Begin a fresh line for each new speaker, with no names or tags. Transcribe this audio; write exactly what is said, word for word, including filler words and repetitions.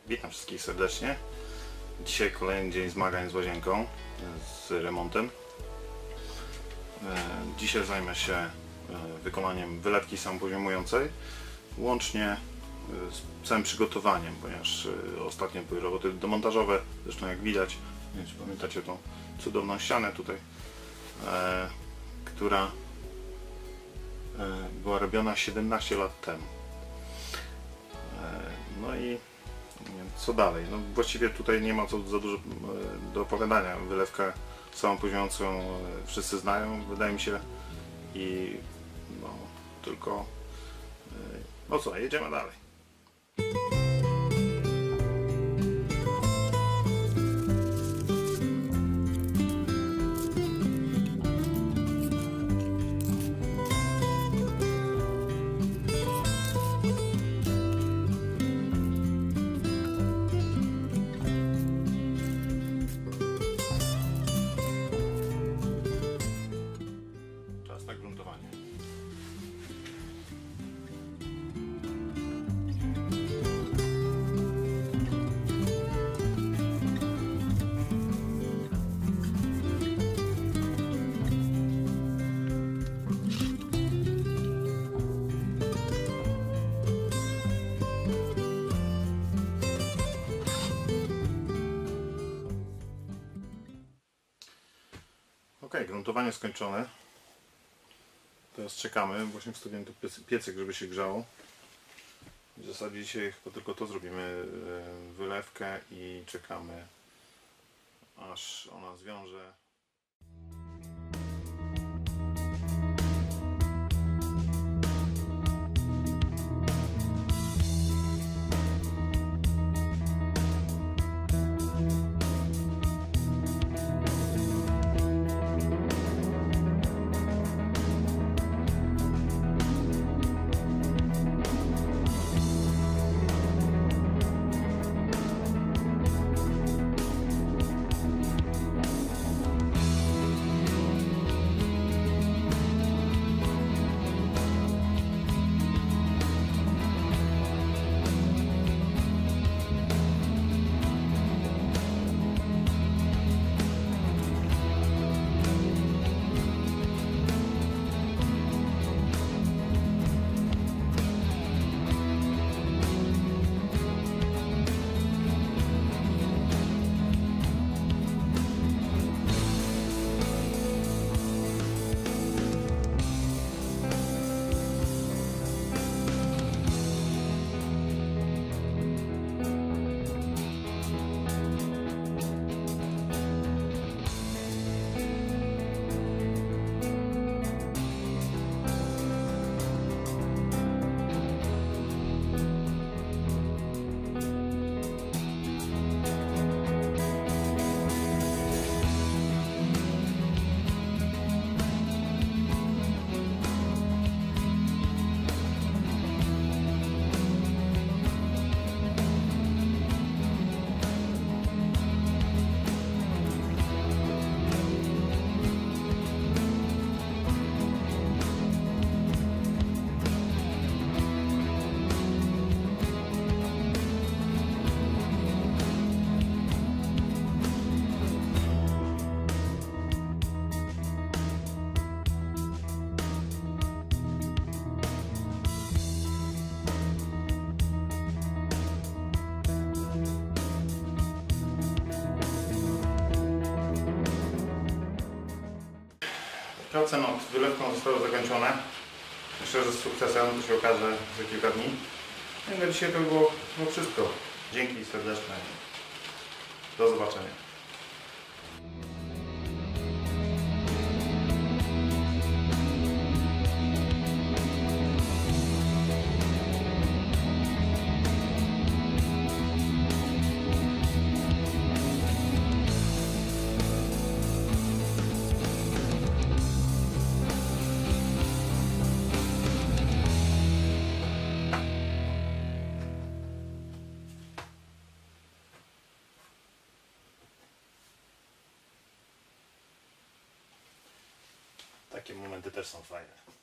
Witam wszystkich serdecznie. Dzisiaj kolejny dzień zmagań z łazienką, z remontem. Dzisiaj zajmę się wykonaniem wylewki samopoziomującej, łącznie z całym przygotowaniem, ponieważ ostatnio były roboty domontażowe, zresztą jak widać, nie wiem, czy pamiętacie tą cudowną ścianę tutaj, która była robiona siedemnaście lat temu. No i co dalej? No właściwie tutaj nie ma co za dużo do opowiadania. Wylewkę samopoziomującą wszyscy znają, wydaje mi się, i no tylko no co, jedziemy dalej. Czas na gruntowanie. Ok, gruntowanie skończone. Teraz czekamy, właśnie wstawiłem tu piecyk, żeby się grzało. W zasadzie dzisiaj chyba tylko to zrobimy, wylewkę, i czekamy, aż ona zwiąże. Prace nad wylewką zostały zakończone. Myślę, że z sukcesem, to się okaże za kilka dni. No i na dzisiaj to było no wszystko. Dzięki serdeczne. Do zobaczenia. Takie momenty też są fajne.